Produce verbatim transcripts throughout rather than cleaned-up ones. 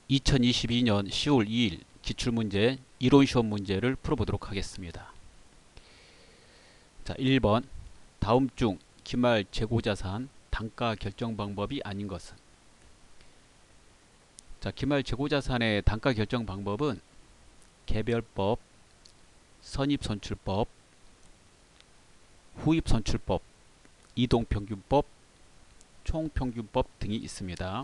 이천이십이 년 시월 이일 기출문제 이론시험 문제를 풀어보도록 하겠습니다. 자, 일 번 다음 중 기말 재고자산 단가 결정 방법이 아닌 것은? 자, 기말 재고자산의 단가 결정 방법은 개별법, 선입선출법, 후입선출법, 이동평균법, 총평균법 등이 있습니다.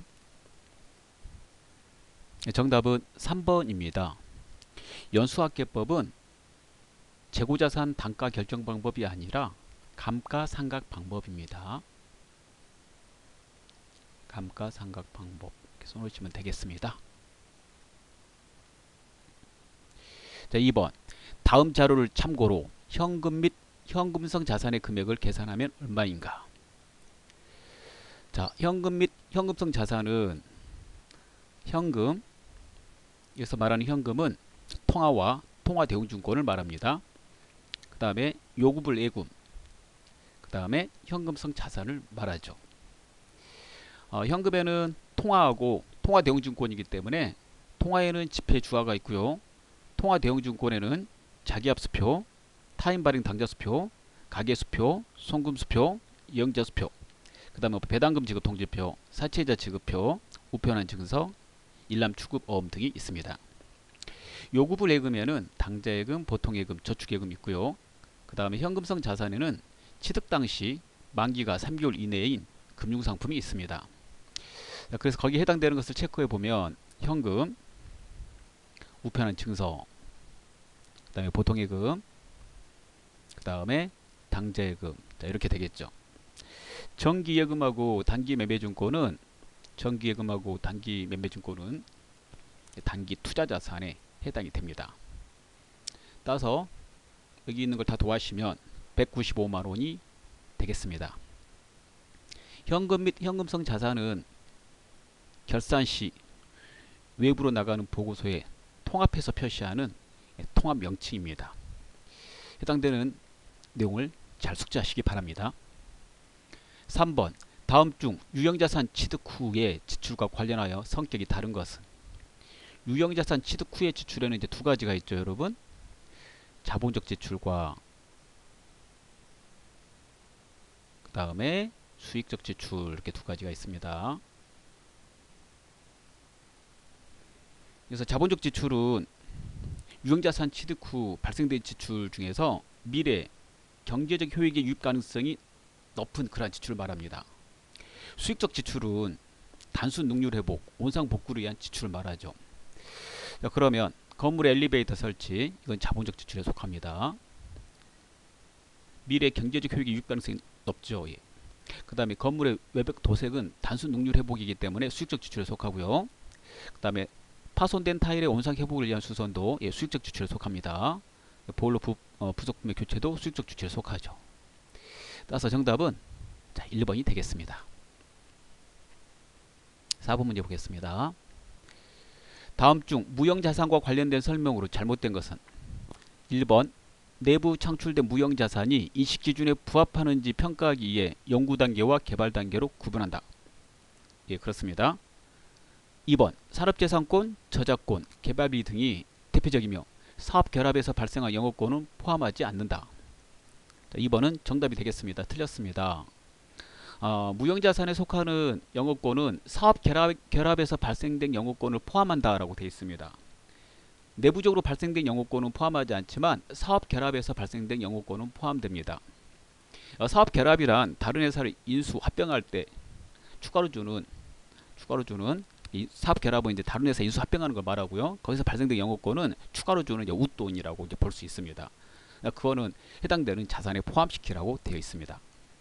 정답은 삼 번입니다. 연수학계법은 재고자산 단가 결정 방법이 아니라 감가상각 방법입니다. 감가상각 방법 이렇게 써놓으시면 되겠습니다. 자, 이 번 다음 자료를 참고로 현금 및 현금성 자산의 금액을 계산하면 얼마인가? 자, 현금 및 현금성 자산은 현금, 여기서 말하는 현금은 통화와 통화대웅증권을 말합니다. 그 다음에 요구불 예금, 그 다음에 현금성 자산을 말하죠. 어, 현금에는 통화하고 통화대웅증권이기 때문에 통화에는 지폐 주화가 있고요. 통화대웅증권에는 자기압수표, 타인발행 당좌수표, 가계수표, 송금수표, 이영자수표, 그 다음에 배당금 지급 통지표, 사채이자 지급표, 우편한 증서, 일람추급어음 등이 있습니다. 요구불 예금에는 당좌예금, 보통예금, 저축예금 있고요. 그 다음에 현금성 자산에는 취득 당시 만기가 삼 개월 이내인 금융상품이 있습니다. 자, 그래서 거기에 해당되는 것을 체크해 보면 현금, 우편한 증서, 그 다음에 보통예금, 그 다음에 당좌예금, 자, 이렇게 되겠죠. 정기예금하고 단기매매증권은 정기예금하고 단기매매증권은 단기 투자자산에 해당이 됩니다. 따라서 여기 있는 걸 다 도하시면 백구십오만 원이 되겠습니다. 현금 및 현금성 자산은 결산시 외부로 나가는 보고서에 통합해서 표시하는 통합 명칭입니다. 해당되는 내용을 잘 숙지하시기 바랍니다. 삼 번 다음 중 유형자산 취득 후의 지출과 관련하여 성격이 다른 것은? 유형자산 취득 후의 지출에는 이제 두 가지가 있죠, 여러분. 자본적 지출과 그 다음에 수익적 지출, 이렇게 두 가지가 있습니다. 그래서 자본적 지출은 유형자산 취득 후 발생된 지출 중에서 미래 경제적 효익의 유입 가능성이 높은 그러한 지출을 말합니다. 수익적 지출은 단순 능률 회복, 원상 복구를 위한 지출을 말하죠. 자, 그러면 건물의 엘리베이터 설치, 이건 자본적 지출에 속합니다. 미래 경제적 효익의 유입 가능성이 높죠. 예. 그 다음에 건물의 외벽 도색은 단순 능률 회복이기 때문에 수익적 지출에 속하고요. 그 다음에 파손된 타일의 원상 회복을 위한 수선도, 예, 수익적 지출에 속합니다. 보일러 부, 어, 부속품의 교체도 수익적 지출에 속하죠. 따라서 정답은 자, 일 번이 되겠습니다. 사 번 문제 보겠습니다. 다음 중 무형자산과 관련된 설명으로 잘못된 것은? 일 번 내부 창출된 무형자산이 인식기준에 부합하는지 평가하기 위해 연구단계와 개발단계로 구분한다. 예, 그렇습니다. 이 번 산업재산권, 저작권, 개발비 등이 대표적이며 사업결합에서 발생한 영업권은 포함하지 않는다. 자, 이 번은 정답이 되겠습니다. 틀렸습니다. 어, 무형자산에 속하는 영업권은 사업결합에서 발생된 영업권을 포함한다라고 되어 있습니다. 내부적으로 발생된 영업권은 포함하지 않지만 사업결합에서 발생된 영업권은 포함됩니다. 어, 사업결합이란 다른 회사를 인수, 합병할 때 추가로 주는 추가로 주는 이 사업결합은 이제 다른 회사 인수, 합병하는 걸 말하고요. 거기서 발생된 영업권은 추가로 주는 이제 웃돈이라고 이제 볼 수 있습니다. 그거는 해당되는 자산에 포함시키라고 되어 있습니다.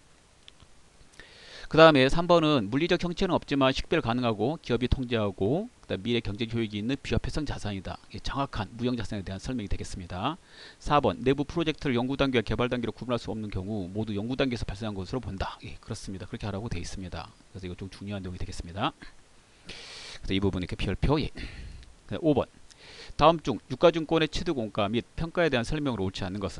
그 다음에 삼 번은 물리적 형체는 없지만 식별 가능하고 기업이 통제하고 그다음 미래 경제 효익이 있는 비화폐성 자산이다. 정확한 무형자산에 대한 설명이 되겠습니다. 사 번 내부 프로젝트를 연구단계와 개발단계로 구분할 수 없는 경우 모두 연구단계에서 발생한 것으로 본다. 예, 그렇습니다. 그렇게 하라고 되어 있습니다. 그래서 이거 좀 중요한 내용이 되겠습니다. 그래서 이 부분 이렇게 별표. 예. 오 번 다음 중 유가증권의 취득 원가 및 평가에 대한 설명으로 옳지 않는 것은?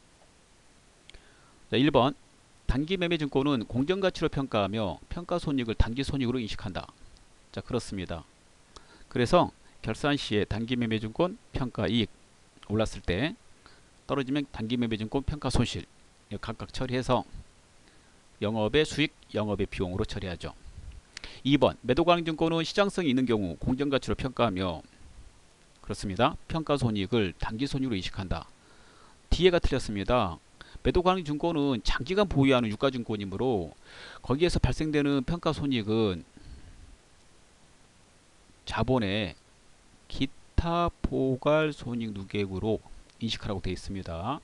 자, 일 번 단기매매증권은 공정가치로 평가하며 평가손익을 단기손익으로 인식한다. 자, 그렇습니다. 그래서 결산 시에 단기매매증권 평가이익 올랐을 때, 떨어지면 단기매매증권 평가손실 각각 처리해서 영업의 수익, 영업의 비용으로 처리하죠. 이 번 매도가능증권은 시장성이 있는 경우 공정가치로 평가하며, 그렇습니다. 평가손익을 단기손익으로 인식한다. 뒤에가 틀렸습니다. 매도가능증권은 장기간 보유하는 유가증권이므로 거기에서 발생되는 평가손익은 자본의 기타 포괄손익 누계액으로 인식하라고 되어 있습니다.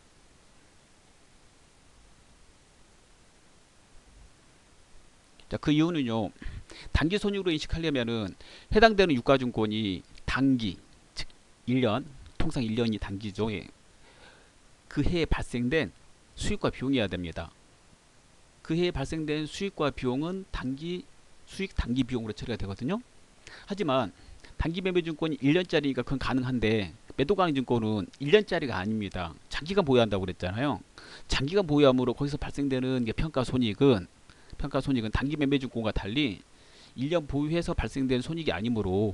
자, 그 이유는요, 단기 손익으로 인식하려면은 해당되는 유가증권이 단기, 즉 일 년, 통상 일 년이 단기죠. 예. 그 해에 발생된 수익과 비용이어야 됩니다. 그 해에 발생된 수익과 비용은 단기 수익 단기 비용으로 처리가 되거든요. 하지만 단기 매매증권이 일 년짜리니까 그건 가능한데, 매도가능증권은 일 년짜리가 아닙니다. 장기간 보유한다고 그랬잖아요. 장기간 보유함으로 거기서 발생되는 게 평가손익은 평가손익은 단기 매매증권과 달리 일 년 보유해서 발생된 손익이 아니므로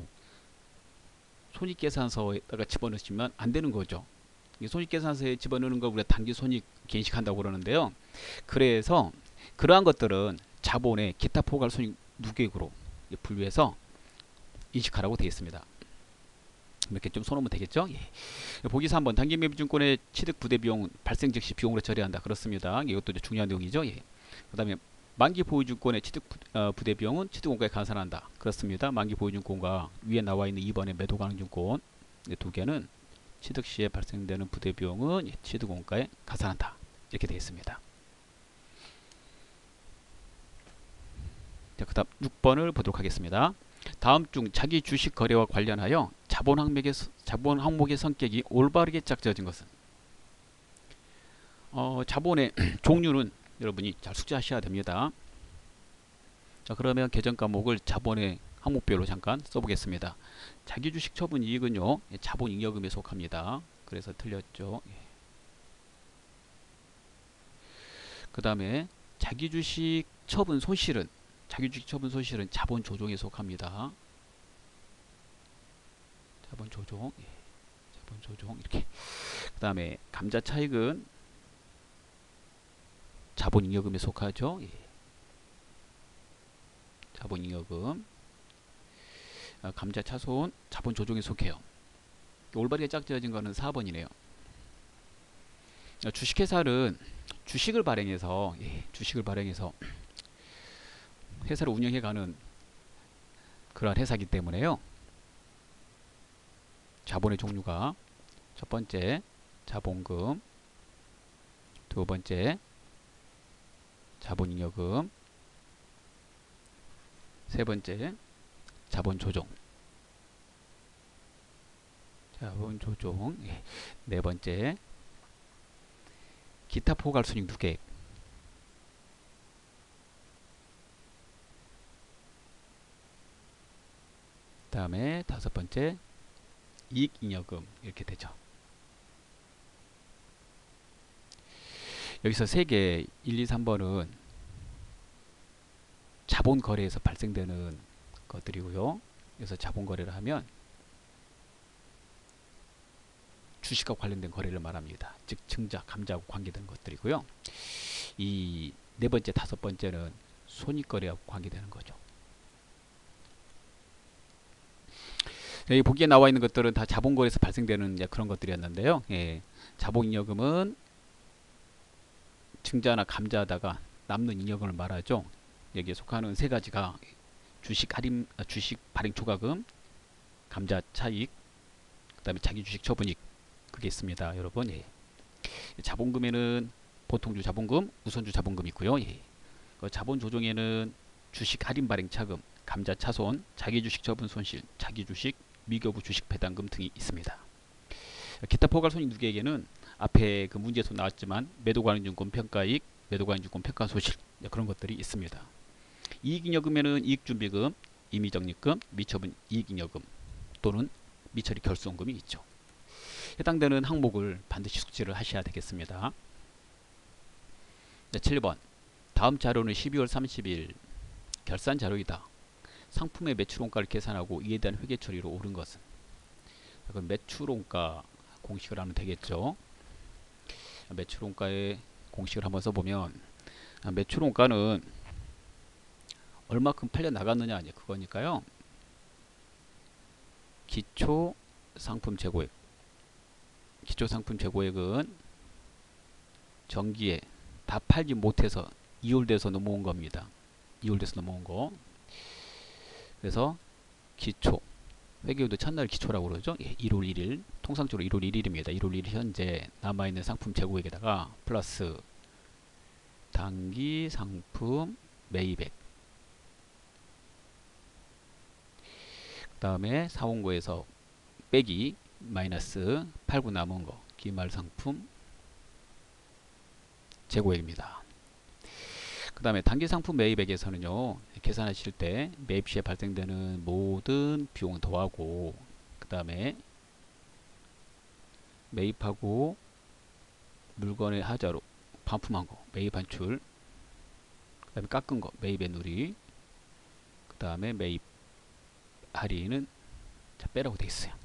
손익계산서에다가 집어넣으시면 안 되는 거죠. 손익계산서에 집어넣는 걸 우리가 단기 손익 인식한다고 그러는데요. 그래서 그러한 것들은 자본의 기타 포괄 손익 누계액으로 분류해서 인식하라고 되어 있습니다. 이렇게 좀 써놓으면 되겠죠. 예. 보기 삼 번 단기 매매증권의 취득 부대 비용 발생 즉시 비용으로 처리한다. 그렇습니다. 이것도 중요한 내용이죠. 예. 그 다음에 만기 보유증권의 취득 어, 부대 비용은 취득원가에 가산한다. 그렇습니다. 만기 보유증권과 위에 나와 있는 이 번의 매도가능증권 두 개는 취득 시에 발생되는 부대 비용은 취득원가에 가산한다. 이렇게 되어 있습니다. 자, 그 다음 육 번을 보도록 하겠습니다. 다음 중 자기 주식 거래와 관련하여 자본 항목의, 자본 항목의 성격이 올바르게 짝져진 것은? 어, 자본의 종류는 여러분이 잘 숙지하셔야 됩니다. 자, 그러면 계정 과목을 자본의 항목별로 잠깐 써보겠습니다. 자기 주식 처분 이익은요, 자본 잉여금에 속합니다. 그래서 틀렸죠. 그 다음에 자기 주식 처분 손실은 자기 주식 처분 손실은 자본 조정에 속합니다. 자본 조정, 예. 자본 조정 이렇게. 그 다음에 감자 차익은 자본 잉여금에 속하죠. 예. 자본 잉여금. 아, 감자 차손 자본 조정에 속해요. 올바르게 짝지어진 거는 사 번이네요. 아, 주식회사는 주식을 발행해서 예, 주식을 발행해서 회사를 운영해가는 그러한 회사이기 때문에요. 자본의 종류가 첫 번째 자본금, 두 번째 자본잉여금, 세 번째 자본조정, 자본조정, 예. 네 번째 기타 포괄손익 누계액, 다음에 다섯 번째 이익잉여금 이렇게 되죠. 여기서 세 개 일, 이, 삼 번은 자본 거래에서 발생되는 것들이고요. 그래서 자본 거래를 하면 주식과 관련된 거래를 말합니다. 즉 증자, 감자하고 관계되는 것들이고요. 이 네 번째, 다섯 번째는 손익거래하고 관계되는 거죠. 여기 보기에 나와 있는 것들은 다 자본거래에서 발생되는 그런 것들이었는데요. 예, 자본잉여금은 증자나 감자하다가 남는 잉여금을 말하죠. 여기에 속하는 세 가지가 주식 할인, 주식 발행 초과금, 감자 차익, 그 다음에 자기 주식 처분익, 그게 있습니다. 여러분, 예. 자본금에는 보통주 자본금, 우선주 자본금이 있고요. 예. 그 자본 조정에는 주식 할인 발행 차금, 감자 차손, 자기 주식 처분 손실, 자기 주식 미교부 주식 배당금 등이 있습니다. 기타 포괄손익 누계에게는 앞에 그 문제에서 나왔지만 매도가능증권 평가이익, 매도가능증권 평가손실 그런 것들이 있습니다. 이익잉여금에는 이익준비금, 임의적립금, 미처분 이익잉여금 또는 미처리 결손금이 있죠. 해당되는 항목을 반드시 숙지를 하셔야 되겠습니다. 네, 칠 번 다음 자료는 십이월 삼십일 결산 자료이다. 상품의 매출원가를 계산하고 이에 대한 회계 처리로 옳은 것은. 그럼 매출원가 공식을 하면 되겠죠. 매출원가의 공식을 한번 써보면, 매출원가는 얼마큼 팔려 나갔느냐 아니 그거니까요. 기초 상품 재고액. 기초 상품 재고액은 전기에 다 팔지 못해서 이율돼서 넘어온 겁니다. 이율돼서 넘어온 거. 그래서 기초 회계율도 첫날 기초라고 그러죠. 예, 일월 일일 통상적으로 일월 일일입니다. 일월 일일 현재 남아있는 상품 재고액에다가 플러스 단기 상품 매입액, 그 다음에 사온 거에서 빼기 마이너스 팔고 남은 거 기말 상품 재고액입니다. 그 다음에 단기 상품 매입액에서는요, 계산하실 때 매입 시에 발생되는 모든 비용을 더하고, 그 다음에 매입하고 물건의 하자로 반품한 거 매입 반출, 그 다음에 깎은 거 매입의 누리, 그 다음에 매입 할인은 자, 빼라고 되어 있어요.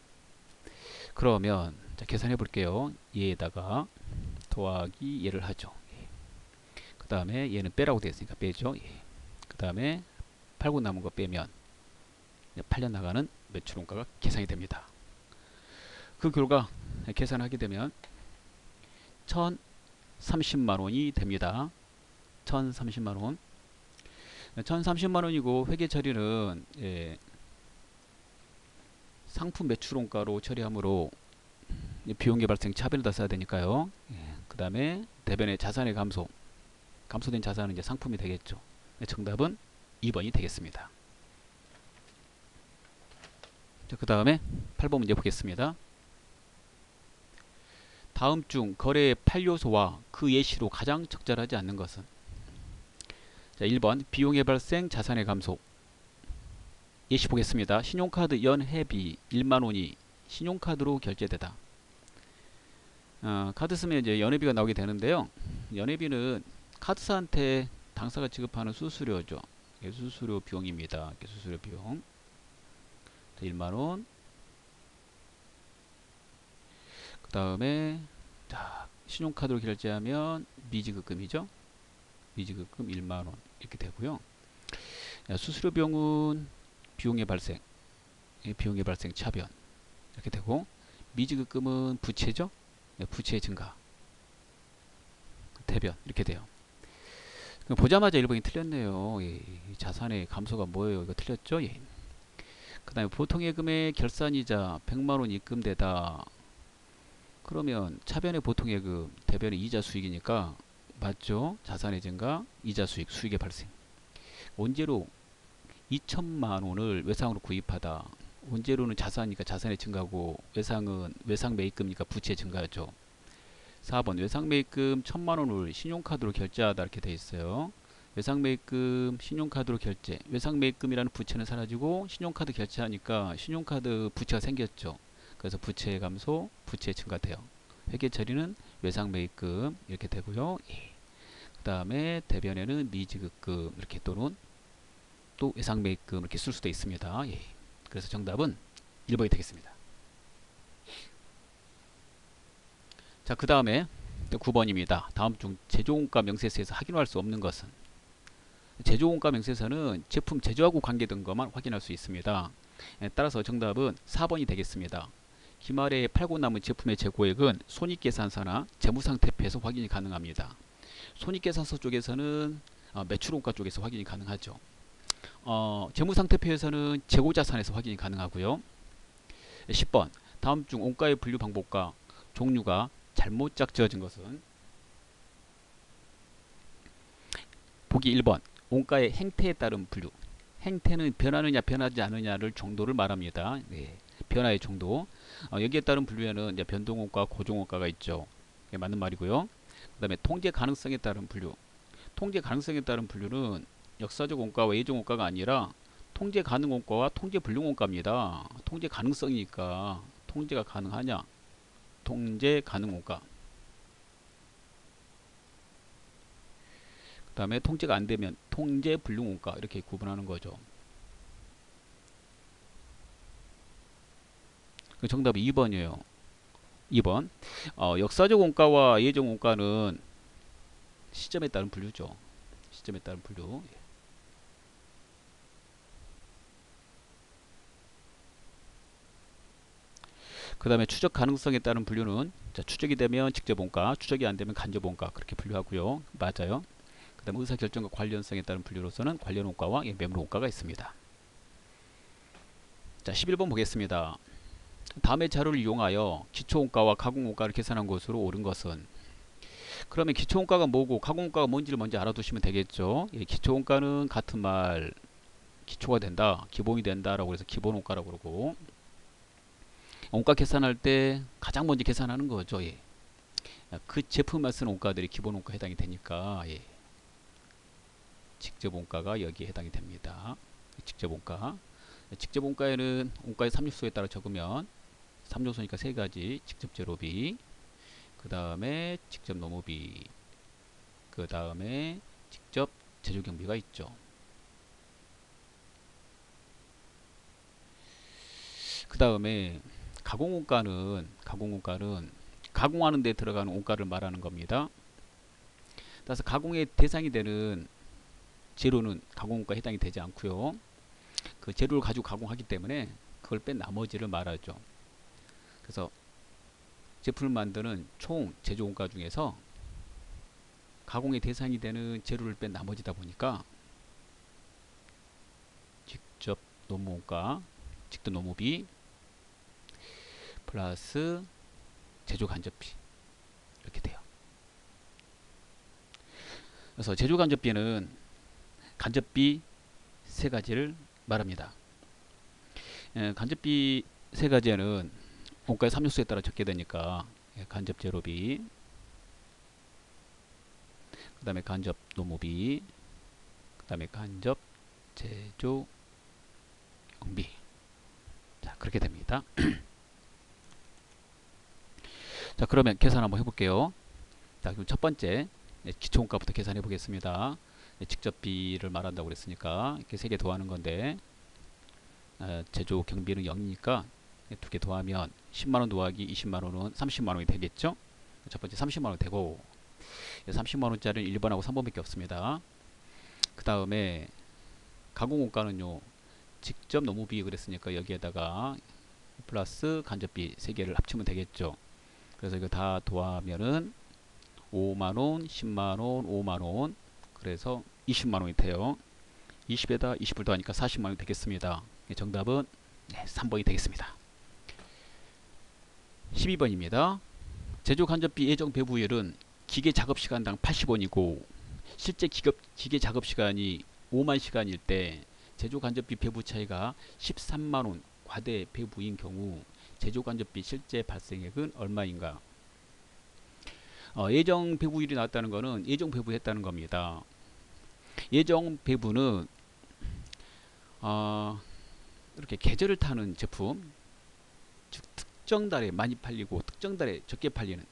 그러면 자, 계산해 볼게요. 얘에다가 더하기 얘를 하죠. 그 다음에 얘는 빼라고 되어 있으니까 빼죠. 예. 그 다음에 팔고 남은 거 빼면 팔려 나가는 매출원가가 계산이 됩니다. 그 결과 계산하게 되면 천삼십만 원이 됩니다. 천삼십만 원. 천삼십만 원이고 회계 처리는 예, 상품 매출원가로 처리하므로 비용의 발생 차변에다 써야 되니까요. 예, 그 다음에 대변의 자산의 감소, 감소된 자산은 이제 상품이 되겠죠. 정답은 이 번이 되겠습니다. 그 다음에 팔 번 문제 보겠습니다. 다음 중 거래의 팔 요소와 그 예시로 가장 적절하지 않는 것은. 자, 일 번 비용의 발생 자산의 감소. 예시 보겠습니다. 신용카드 연회비 일만 원이 신용카드로 결제되다. 어, 카드 쓰면 이제 연회비가 나오게 되는데요. 연회비는 카드사한테 당사가 지급하는 수수료죠. 수수료 비용입니다. 수수료 비용. 일만 원. 그 다음에 자, 신용카드로 결제하면 미지급금이죠. 미지급금 일만 원 이렇게 되고요. 자, 수수료 비용은 비용의 발생, 비용의 발생 차변 이렇게 되고, 미지급금은 부채죠. 부채의 증가, 대변 이렇게 돼요. 보자마자 일 번이 틀렸네요. 예, 자산의 감소가 뭐예요? 이거 틀렸죠? 예. 그 다음에 보통예금의 결산이자 백만 원 입금되다. 그러면 차변의 보통예금, 대변의 이자 수익이니까 맞죠? 자산의 증가, 이자 수익, 수익의 발생. 원재료 이천만 원을 외상으로 구입하다. 원재료는 자산이니까 자산의 증가고, 외상은 외상 매입금이니까 부채 증가죠. 사 번 외상 매입금 천만 원을 신용카드로 결제하다 이렇게 돼 있어요. 외상 매입금 신용카드로 결제. 외상 매입금이라는 부채는 사라지고 신용카드 결제하니까 신용카드 부채가 생겼죠. 그래서 부채 감소, 부채 증가돼요. 회계 처리는 외상 매입금 이렇게 되고요. 예. 그 다음에 대변에는 미지급금 이렇게, 또는 또 외상 매입금 이렇게 쓸 수도 있습니다. 예. 그래서 정답은 일 번이 되겠습니다. 자, 그 다음에 구 번입니다. 다음 중 제조원가 명세서에서 확인할 수 없는 것은. 제조원가 명세서는 제품 제조하고 관계된 것만 확인할 수 있습니다. 예, 따라서 정답은 사 번이 되겠습니다. 기말에 팔고 남은 제품의 재고액은 손익계산서나 재무상태표에서 확인이 가능합니다. 손익계산서 쪽에서는 어, 매출원가 쪽에서 확인이 가능하죠. 어, 재무상태표에서는 재고자산에서 확인이 가능하고요. 십 번 다음 중 원가의 분류 방법과 종류가 잘못 짝지어진 것은. 보기 일 번 원가의 행태에 따른 분류. 행태는 변하느냐 변하지 않느냐를 정도를 말합니다. 네, 변화의 정도. 어, 여기에 따른 분류에는 이제 변동원가, 고정원가가 있죠. 네, 맞는 말이고요. 그 다음에 통제 가능성에 따른 분류. 통제 가능성에 따른 분류는 역사적 원가와 예정 원가가 아니라 통제 가능 원가와 통제 불능 원가입니다. 통제 가능성이니까 통제가 가능하냐, 통제 가능 원가. 그 다음에 통제가 안 되면 통제 불능 원가 이렇게 구분하는 거죠. 그 정답이 이 번이에요. 이 번. 어, 역사적 원가와 예정 원가는 시점에 따른 분류죠. 시점에 따른 분류. 그 다음에 추적 가능성에 따른 분류는 자, 추적이 되면 직접 원가, 추적이 안 되면 간접 원가 그렇게 분류하고요. 맞아요. 그 다음에 의사결정과 관련성에 따른 분류로서는 관련 원가와 예, 매물 원가가 있습니다. 자, 십일 번 보겠습니다. 다음의 자료를 이용하여 기초원가와 가공원가를 계산한 것으로 옳은 것은, 그러면 기초원가가 뭐고 가공원가가 뭔지를 먼저 알아두시면 되겠죠. 예, 기초원가는 같은 말 기초가 된다, 기본이 된다라고 해서 기본원가라고 그러고, 원가 계산할 때 가장 먼저 계산하는 거죠. 예. 그 제품만 쓰는 원가들이 기본원가에 해당이 되니까 예. 직접원가가 여기에 해당이 됩니다. 직접원가. 직접원가에는 원가의 삼 요소에 따라 적으면 삼 요소니까 세 가지. 직접 재료비, 그 다음에 직접 노무비, 그 다음에 직접 제조 경비가 있죠. 그 다음에 가공원가는 가공원가는 가공하는 데 들어가는 원가를 말하는 겁니다. 따라서 가공의 대상이 되는 재료는 가공원가에 해당이 되지 않고요. 그 재료를 가지고 가공하기 때문에 그걸 뺀 나머지를 말하죠. 그래서 제품을 만드는 총 제조원가 중에서 가공의 대상이 되는 재료를 뺀 나머지다 보니까 직접 노무원가, 직접 노무비 플러스 제조 간접비 이렇게 돼요. 그래서 제조 간접비는 간접비 세 가지를 말합니다. 예, 간접비 세 가지에는 원가의 삼 요소에 따라 적게 되니까 예, 간접 재료비, 그 다음에 간접 노무비, 그 다음에 간접 제조 경비. 자, 그렇게 됩니다. 자, 그러면 계산 한번 해볼게요. 자, 그럼 첫 번째 예, 기초원가부터 계산해 보겠습니다. 예, 직접비를 말한다고 그랬으니까 이렇게 세 개 더하는 건데 어, 제조 경비는 영이니까 두 개 더하면 십만 원 더하기 이십만 원은 삼십만 원이 되겠죠. 첫 번째 삼십만 원 되고, 삼십만 원짜리는 일 번하고 삼 번밖에 없습니다. 그 다음에 가공원가는요, 직접 노무비 그랬으니까 여기에다가 플러스 간접비 세 개를 합치면 되겠죠. 그래서 이거 다 더하면은 오만 원, 십만 원, 오만 원, 그래서 이십만 원이 돼요. 이십에다 이십을 더하니까 사십만 원이 되겠습니다. 정답은 네, 삼 번이 되겠습니다. 십이 번입니다. 제조 간접비 예정 배부율은 기계 작업 시간당 팔십 원이고 실제 기업, 기계 작업 시간이 오만 시간일 때 제조 간접비 배부 차이가 십삼만 원 과대 배부인 경우 제조 간접비 실제 발생액은 얼마인가? 어, 예정 배부율이 나왔다는 것은 예정 배부했다는 겁니다. 예정 배부는 어, 이렇게 계절을 타는 제품, 즉 특정 달에 많이 팔리고 특정 달에 적게 팔리는,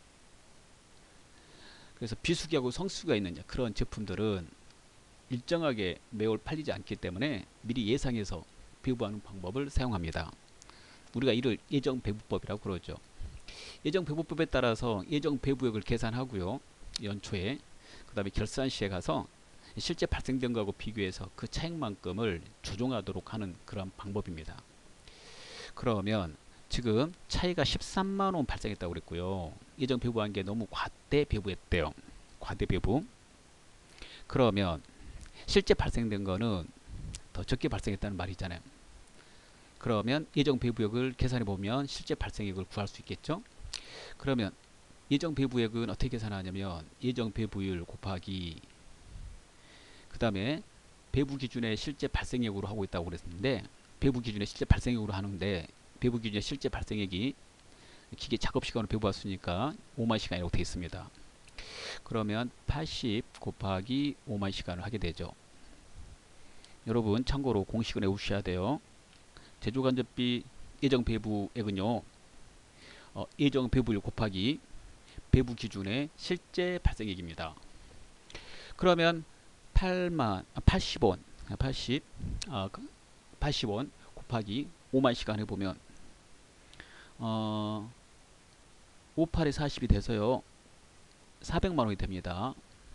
그래서 비수기하고 성수기가 있는 그런 제품들은 일정하게 매월 팔리지 않기 때문에 미리 예상해서 배부하는 방법을 사용합니다. 우리가 이를 예정 배부법이라고 그러죠. 예정 배부법에 따라서 예정 배부액을 계산하고요, 연초에. 그 다음에 결산 시에 가서 실제 발생된 거하고 비교해서 그 차액만큼을 조정하도록 하는 그런 방법입니다. 그러면 지금 차이가 십삼만 원 발생했다고 그랬고요. 예정 배부한 게 너무 과대 배부했대요. 과대 배부. 그러면 실제 발생된 거는 더 적게 발생했다는 말이잖아요. 그러면 예정 배부액을 계산해 보면 실제 발생액을 구할 수 있겠죠. 그러면 예정 배부액은 어떻게 계산하냐면 예정 배부율 곱하기 그 다음에 배부 기준의 실제 발생액으로 하고 있다고 그랬는데, 배부 기준의 실제 발생액으로 하는데 배부 기준의 실제 발생액이 기계 작업 시간으로 배부했으니까 오만 시간이라고 되어 있습니다. 그러면 팔십 곱하기 오만 시간을 하게 되죠. 여러분 참고로 공식을 외우셔야 돼요. 제조 간접비 예정 배부액은요, 어, 예정 배부율 곱하기 배부 기준의 실제 발생액입니다. 그러면 팔만, 아, 팔십 원, 팔십, 아, 팔십 원 곱하기 오만 시간 해보면 어, 오, 팔에 사십이 돼서요. 사백만 원이 됩니다.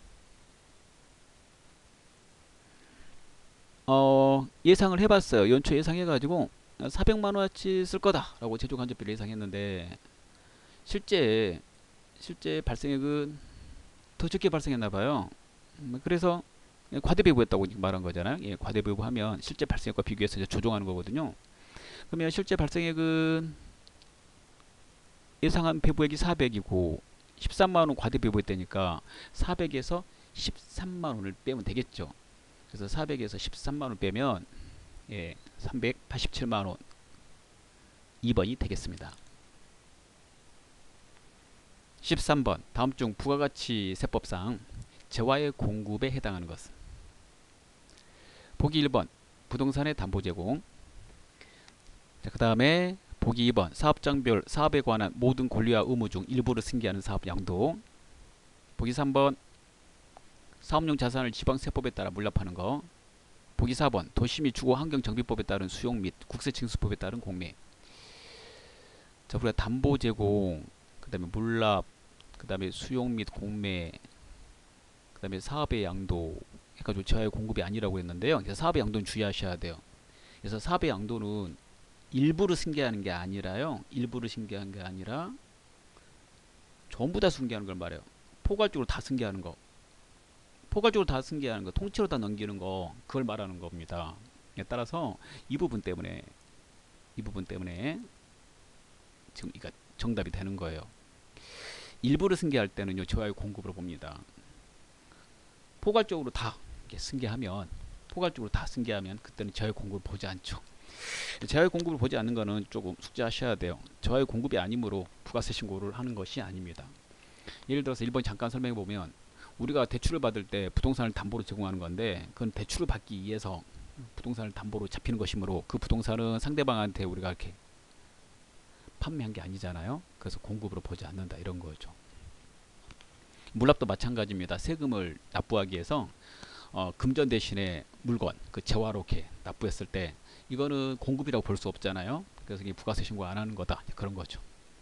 어, 예상을 해봤어요. 연초 예상해가지고 사백만 원어치 쓸 거다라고 제조 간접비를 예상했는데 실제 실제 발생액은 더 적게 발생했나 봐요. 음, 그래서 과대배부했다고 말한 거잖아요. 예, 과대배부하면 실제 발생액과 비교해서 이제 조정하는 거거든요. 그러면 실제 발생액은 예상한 배부액이 사백이고 십삼만 원 과대배부했다니까 사백에서 십삼만 원을 빼면 되겠죠. 그래서 사백에서 십삼만 원 빼면 예, 삼백팔십칠만 원 이 번이 되겠습니다. 십삼 번 다음 중 부가가치 세법상 재화의 공급에 해당하는 것은 보기 일 번 부동산의 담보 제공. 그 다음에 보기 이 번 사업장별 사업에 관한 모든 권리와 의무 중 일부를 승계하는 사업 양도. 보기 삼 번 사업용 자산을 지방세법에 따라 물납하는 거. 보기 사 번 도시 및 주거 환경정비법에 따른 수용 및 국세징수법에 따른 공매. 자, 우리가 담보 제공, 그 다음에 물납, 그 다음에 수용 및 공매, 그 다음에 사업의 양도 해가지고 재화의 공급이 아니라고 했는데요. 그래서 사업의 양도는 주의하셔야 돼요. 그래서 사업의 양도는 일부를 승계하는 게 아니라요. 일부를 승계하는 게 아니라 전부 다 승계하는 걸 말해요. 포괄적으로 다 승계하는 거. 포괄적으로 다 승계하는 거, 통째로 다 넘기는 거, 그걸 말하는 겁니다. 따라서 이 부분 때문에 이 부분 때문에 지금 이거 정답이 되는 거예요. 일부를 승계할 때는요, 재화의 공급으로 봅니다. 포괄적으로 다 승계하면 포괄적으로 다 승계하면 그때는 재화의 공급을 보지 않죠. 재화의 공급을 보지 않는 거는 조금 숙지하셔야 돼요. 재화의 공급이 아니므로 부가세 신고를 하는 것이 아닙니다. 예를 들어서 일 번 잠깐 설명해 보면 우리가 대출을 받을 때 부동산을 담보로 제공하는 건데 그건 대출을 받기 위해서 부동산을 담보로 잡히는 것이므로 그 부동산은 상대방한테 우리가 이렇게 판매한 게 아니잖아요. 그래서 공급으로 보지 않는다 이런 거죠. 물납도 마찬가지입니다. 세금을 납부하기 위해서 어, 금전 대신에 물건, 그 재화로 이렇게 납부했을 때 이거는 공급이라고 볼 수 없잖아요. 그래서 이게 부가세 신고 안 하는 거다 그런 거죠.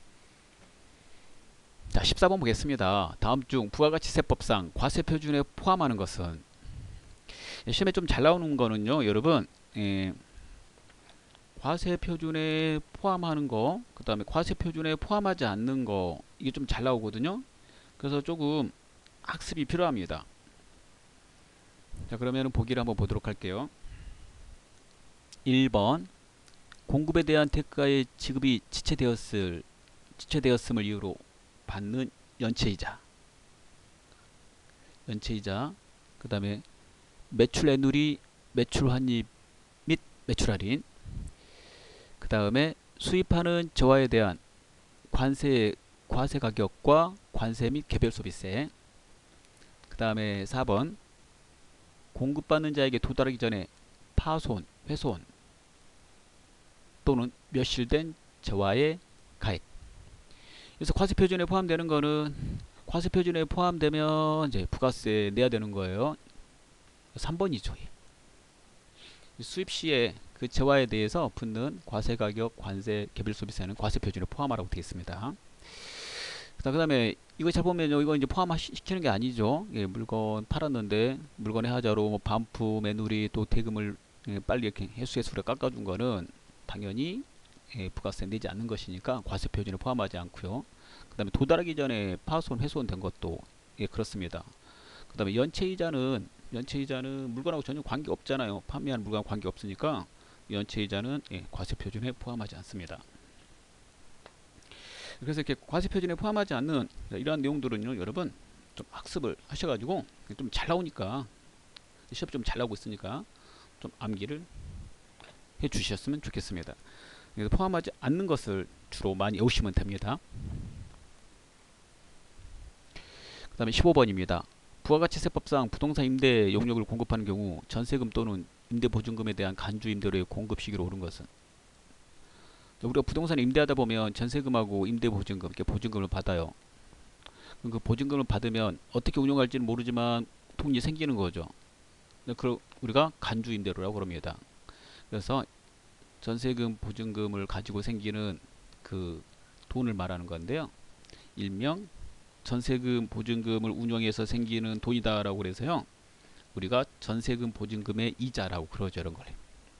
자, 십사 번 보겠습니다. 다음 중 부가가치세법상 과세표준에 포함하는 것은 시험에 좀 잘 나오는 거는요, 여러분, 예, 과세표준에 포함하는 거, 그 다음에 과세표준에 포함하지 않는 거, 이게 좀 잘 나오거든요. 그래서 조금 학습이 필요합니다. 자, 그러면 보기를 한번 보도록 할게요. 일 번 공급에 대한 대가의 지급이 지체되었을 지체되었음을 이유로 받는 연체이자 연체이자 그 다음에 매출 애누리 매출 환입 및 매출 할인, 그 다음에 수입하는 저화에 대한 관세 과세 가격과 관세 및 개별 소비세, 그 다음에 사 번 공급받는 자에게 도달하기 전에 파손, 훼손 또는 멸실된 저화의 가액. 그래서 과세표준에 포함되는 거는 과세표준에 포함되면 이제 부가세 내야 되는 거예요. 삼 번이죠. 수입 시에 그 재화에 대해서 붙는 과세 가격, 관세, 개별 소비세는 과세표준에 포함하라고 되어 있습니다. 그 다음에 이거 잘 보면요, 이거 이제 포함시키는 게 아니죠. 예, 물건 팔았는데 물건의 하자로 뭐 반품, 애누리 또 대금을 예, 빨리 이렇게 해수해서 우리가 깎아준 거는 당연히 예, 부가세 내지 않는 것이니까 과세표준에 포함하지 않고요. 그 다음에 도달하기 전에 파손, 훼손 된 것도 예, 그렇습니다. 그 다음에 연체이자는 연체이자는 물건하고 전혀 관계 없잖아요. 판매하는 물건하고 관계 없으니까 연체이자는 예, 과세표준에 포함하지 않습니다. 그래서 이렇게 과세표준에 포함하지 않는 이러한 내용들은요, 여러분 좀 학습을 하셔가지고 좀 잘 나오니까 시험 좀 잘 나오고 있으니까 좀 암기를 해 주셨으면 좋겠습니다. 그래서 포함하지 않는 것을 주로 많이 외우시면 됩니다. 그 다음에 십오 번입니다. 부가가치세법상 부동산 임대 용역을 공급하는 경우 전세금 또는 임대보증금에 대한 간주 임대료의 공급 시기로 오른 것은, 우리가 부동산 임대하다 보면 전세금하고 임대보증금, 이렇게 보증금을 받아요. 그 보증금을 받으면 어떻게 운영할지는 모르지만 돈이 생기는 거죠. 그 우리가 간주 임대료라고 그럽니다. 그래서 전세금, 보증금을 가지고 생기는 그 돈을 말하는 건데요. 일명 전세금 보증금을 운용해서 생기는 돈이다라고 그래서요. 우리가 전세금 보증금의 이자라고 그러죠. 이런 걸.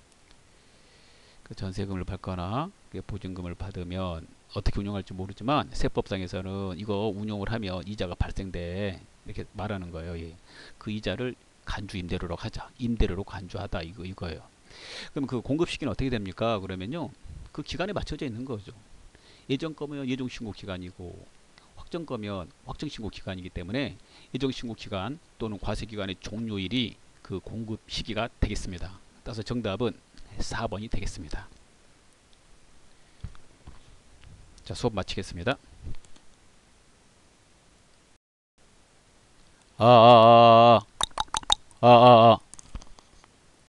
그 전세금을 받거나 보증금을 받으면 어떻게 운용할지 모르지만 세법상에서는 이거 운용을 하면 이자가 발생돼 이렇게 말하는 거예요. 예. 그 이자를 간주 임대료로 하자. 임대료로 간주하다 이거 이거예요. 그럼 그 공급 시기는 어떻게 됩니까? 그러면요. 그 기간에 맞춰져 있는 거죠. 예정 거면 예정 신고 기간이고 확정 거면 확정 신고 기간이기 때문에 예정 신고 기간 또는 과세 기간의 종료일이 그 공급 시기가 되겠습니다. 따라서 정답은 사 번이 되겠습니다. 자, 수업 마치겠습니다. 아, 아, 아, 아, 아, 아, 아.